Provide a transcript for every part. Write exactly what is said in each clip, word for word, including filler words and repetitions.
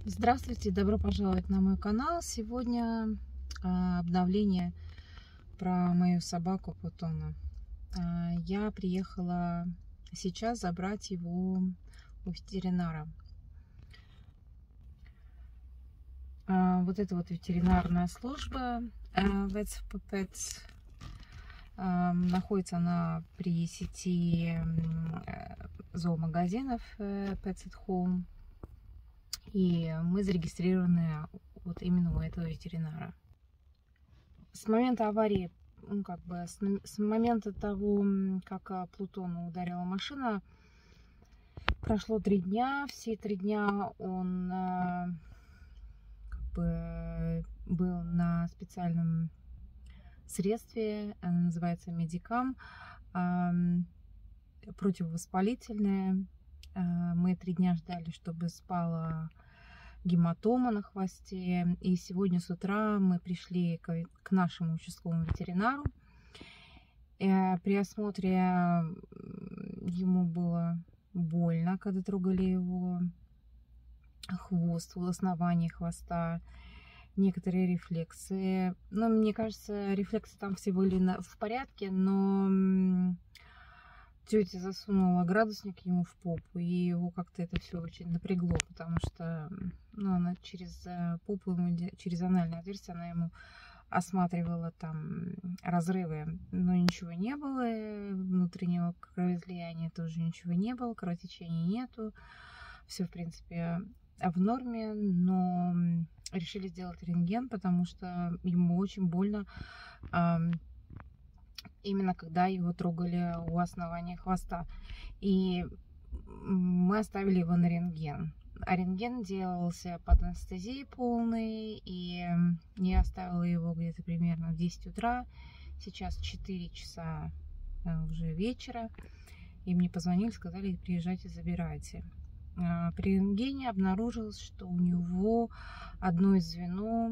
Здравствуйте, добро пожаловать на мой канал. Сегодня а, обновление про мою собаку Плутона. А, я приехала сейчас забрать его у ветеринара. А, вот это вот ветеринарная служба Vets for Pets. А, находится она при сети зоомагазинов Pets at Home. И мы зарегистрированы вот именно у этого ветеринара. С момента аварии, ну, как бы с, с момента того, как Плутону ударила машина, прошло три дня. Все три дня он как бы был на специальном средстве, называется Медикам, противовоспалительное. Мы три дня ждали, чтобы спала гематома на хвосте. И сегодня с утра мы пришли к, к нашему участковому ветеринару. При осмотре ему было больно, когда трогали его хвост, в основании хвоста. Некоторые рефлексы. Но мне кажется, рефлексы там все были на, в порядке, но тетя засунула градусник ему в попу, и его как-то это все очень напрягло, потому что ну, она через попу, через анальное отверстие, она ему осматривала там разрывы, но ничего не было, внутреннего кровоизлияния тоже ничего не было, кровотечения нету, все в принципе в норме, но решили сделать рентген, потому что ему очень больно. Именно когда его трогали у основания хвоста. И мы оставили его на рентген. А рентген делался под анестезией полной. И я оставила его где-то примерно в десять утра. Сейчас четыре часа уже вечера. И мне позвонили, сказали, приезжайте, забирайте. При рентгене обнаружилось, что у него одно из звено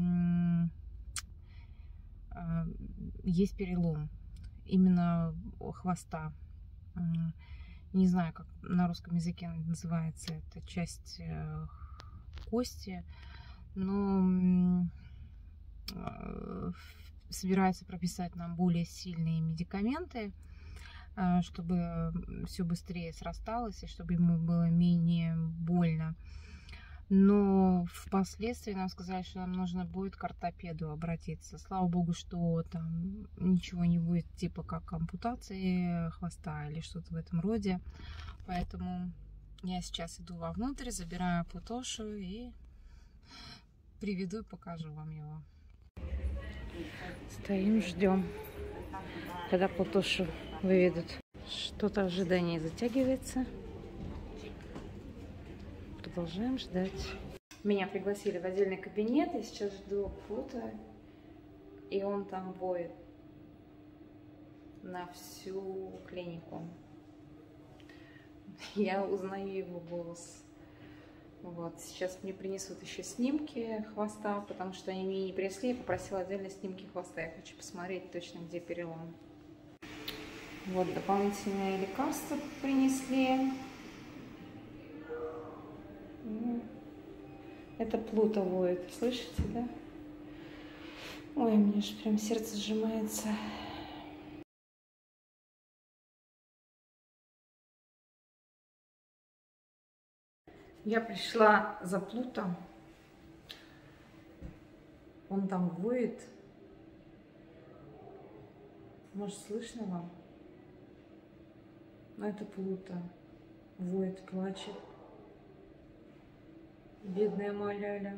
есть перелом именно хвоста. Не знаю, как на русском языке называется эта часть кости, но собирается прописать нам более сильные медикаменты, чтобы все быстрее срасталось и чтобы ему было менее больно. Но впоследствии нам сказали, что нам нужно будет к ортопеду обратиться. Слава богу, что там ничего не будет, типа как ампутации хвоста или что-то в этом роде. Поэтому я сейчас иду вовнутрь, забираю Плутошу и приведу и покажу вам его. Стоим, ждем, когда Плутошу выведут. Что-то ожидание затягивается. Продолжаем ждать. Меня пригласили в отдельный кабинет. Я сейчас жду Плута. И он там воет на всю клинику. Я узнаю его голос. Вот. Сейчас мне принесут еще снимки хвоста, потому что они мне не принесли. Я попросила отдельно снимки хвоста. Я хочу посмотреть точно, где перелом. Вот, дополнительные лекарства принесли. Это Плута воет, слышите, да? Ой, у меня же прям сердце сжимается. Я пришла за Плутом. Он там воет. Может, слышно вам? Но это Плута. Воет, плачет. Бедная Маляля.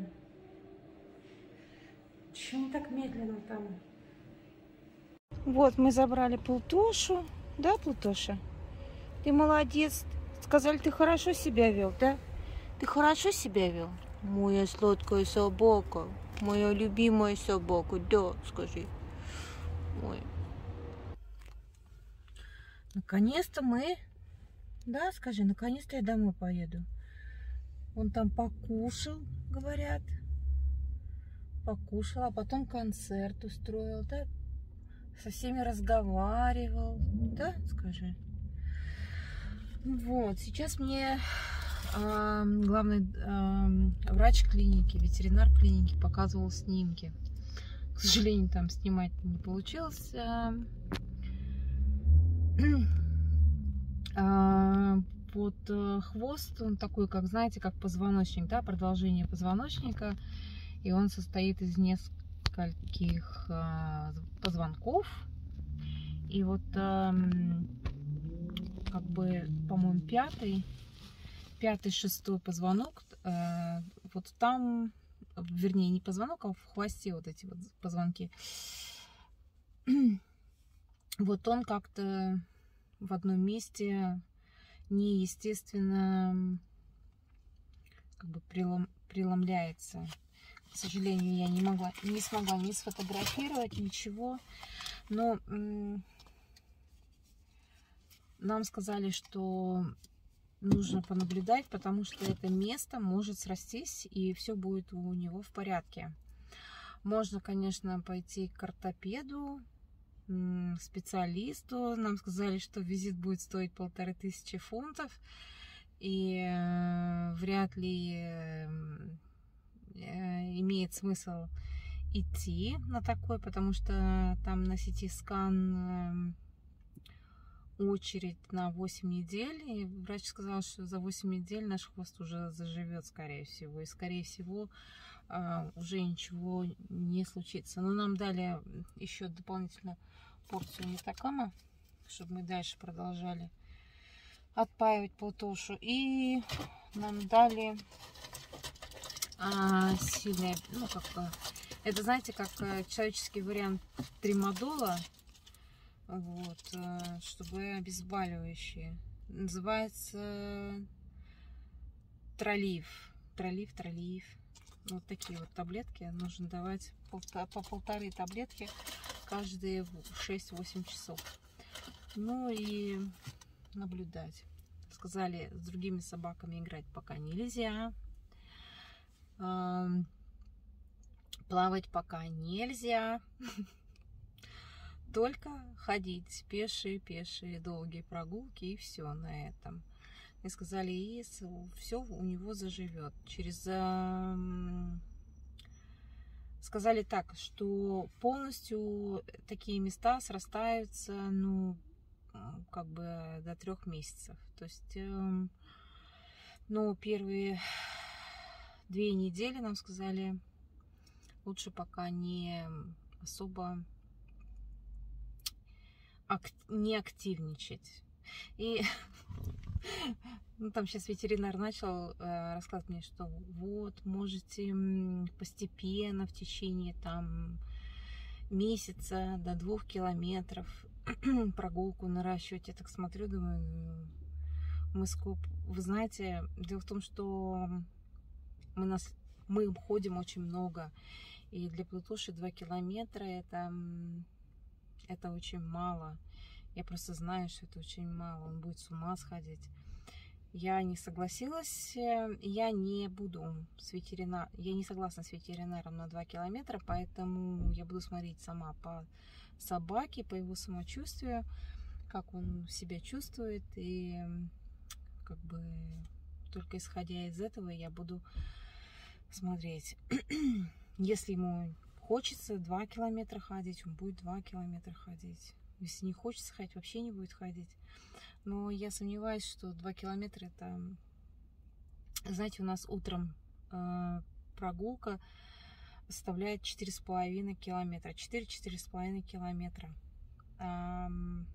Чего он так медленно там? Вот, мы забрали Плутошу. Да, Плутоша? Ты молодец. Сказали, ты хорошо себя вел, да? Ты хорошо себя вел? Моя сладкая собака. Моя любимая собака. Да, скажи. Ой. Наконец-то мы... Да, скажи, наконец-то я домой поеду. Он там покушал, говорят. Покушал, а потом концерт устроил, да? Со всеми разговаривал, да, скажи. Вот, сейчас мне А, главный а, врач клиники, ветеринар клиники показывал снимки. К сожалению, там снимать не получилось. А, вот хвост, он такой, как, знаете, как позвоночник, да, продолжение позвоночника. И он состоит из нескольких а, позвонков. И вот а, как бы, по-моему, пятый, пятый, шестой позвонок, а, вот там, вернее, не позвонок, а в хвосте вот эти вот позвонки. Вот он как-то в одном месте неестественно как бы прелом, преломляется. К сожалению, я не могла, не смогла не сфотографировать ничего, но нам сказали, что нужно понаблюдать, потому что это место может срастись, и все будет у него в порядке. Можно, конечно, пойти к ортопеду, специалисту. Нам сказали, что визит будет стоить полторы тысячи фунтов, и э, вряд ли э, имеет смысл идти на такой, потому что там на си ти-скан э, очередь на восемь недель, и врач сказал, что за восемь недель наш хвост уже заживет, скорее всего, и скорее всего э, уже ничего не случится. Но нам дали еще дополнительно порцию метакама, чтобы мы дальше продолжали отпаивать Плутошу, и нам дали а, сильное, ну как бы, это, знаете, как человеческий вариант тримадола, вот, чтобы обезболивающие. Называется тролив, тролив, тролив. Вот такие вот таблетки нужно давать по полторы таблетки каждые шесть-восемь часов. Ну и наблюдать. Сказали, с другими собаками играть пока нельзя. Плавать пока нельзя. Только ходить пешие, пешие, долгие прогулки, и все на этом. И сказали, и все у него заживет. Через... Сказали так, что полностью такие места срастаются, ну, как бы до трех месяцев. То есть, э, ну, первые две недели нам сказали, лучше пока не особо ак не активничать. И ну, там сейчас ветеринар начал э, рассказывать мне, что вот, можете постепенно в течение там месяца до двух километров прогулку наращивать. Я так смотрю, думаю, мы скоп... Вы знаете, дело в том, что мы, нас... мы ходим очень много. И для Плутоши два километра это... это очень мало. Я просто знаю, что это очень мало. Он будет с ума сходить. Я не согласилась. Я не буду с ветеринаром... Я не согласна с ветеринаром на два километра, поэтому я буду смотреть сама по собаке, по его самочувствию, как он себя чувствует, и как бы только исходя из этого я буду смотреть. Если ему хочется два километра ходить, он будет два километра ходить. Если не хочется ходить, вообще не будет ходить. Но я сомневаюсь, что два километра это... Знаете, у нас утром э, прогулка составляет четыре с половиной километра. четыре-четыре с половиной километра. Эм,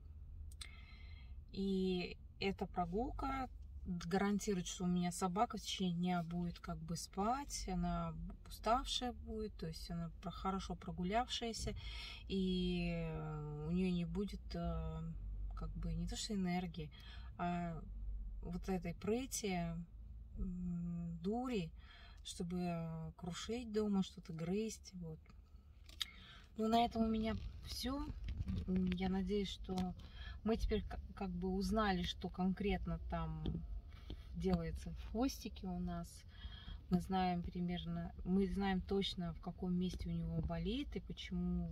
и эта прогулка гарантирует, что у меня собака в течение дня будет как бы спать, она уставшая будет, то есть она хорошо прогулявшаяся, и у нее не будет как бы не то что энергии, а вот этой прыти, дури, чтобы крушить дома, что-то грызть. Вот. Ну, на этом у меня все. Я надеюсь, что мы теперь как бы узнали, что конкретно там делается в хвостике у нас. Мы знаем примерно, мы знаем точно, в каком месте у него болит и почему,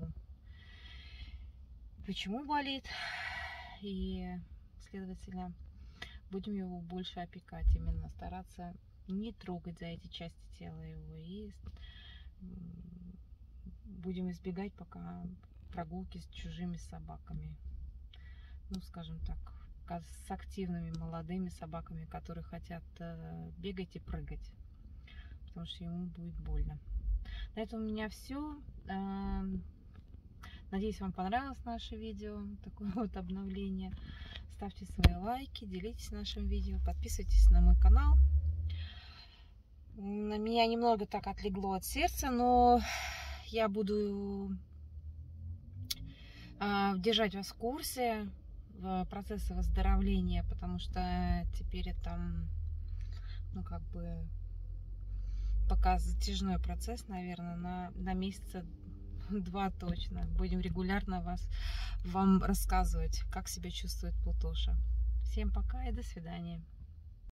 почему болит. И, следовательно, будем его больше опекать, именно стараться не трогать за эти части тела его, и будем избегать пока прогулки с чужими собаками, ну, скажем так, с активными молодыми собаками, которые хотят бегать и прыгать, потому что ему будет больно. На этом у меня все. Надеюсь, вам понравилось наше видео, такое вот обновление. Ставьте свои лайки, делитесь нашим видео, подписывайтесь на мой канал. На меня немного так отлегло от сердца, но я буду э, держать вас в курсе в процессе выздоровления, потому что теперь это, ну, как бы, пока затяжной процесс, наверное, на, на месяца два точно. Будем регулярно вас, вам рассказывать, как себя чувствует Плутоша. Всем пока и до свидания.